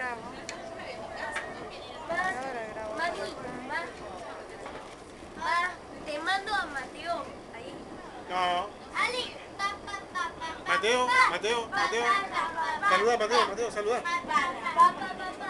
grabo. Ahora grabo. Mami, te mando a Mateo ahí. No. Ali. Mateo. Saluda, Mateo, saluda.